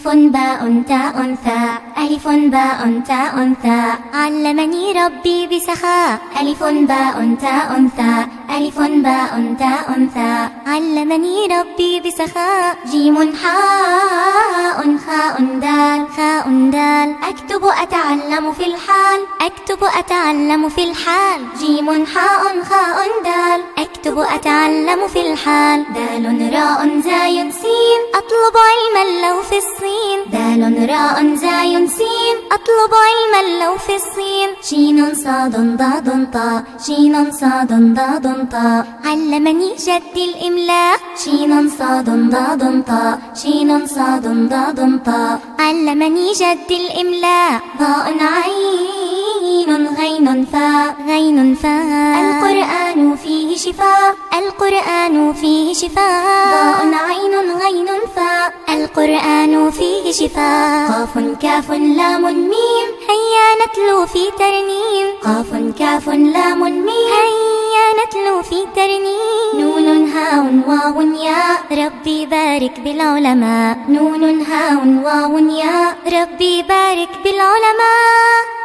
باء تاء ثاء ألف باء تاء ثاء علمني ربي بسخاء ألف باء تاء ثاء ألف باء تاء ثاء علمني ربي بسخاء جيم حاء خاء دال خاء دال أكتب أتعلم في الحال أكتب أتعلم في الحال جيم حاء خاء دال أكتب أتعلم في الحال دال راء زاي سين أطلب علما لو في الصين دال راء زاي سين أطلب علما لو في الصين شين صاد ضاد طاء شين صاد ضاد طاء علمني جدي الإملاء شين صاد ضاد طاء شين صاد ضاد طاء علمني جدي الإملاء ضاء عين غين فاء غين فاء القرآن فيه شفاء القرآن فيه شفاء ضاء عين غين فاء القرآن فيه شفاء قاف كاف لام ميم هيا نتلو في ترنيم قاف كاف لام ميم هيا نتلو في ترنيم نون هاء واو ياء ربي بارك بالعلماء نون هاء واو ياء ربي بارك بالعلماء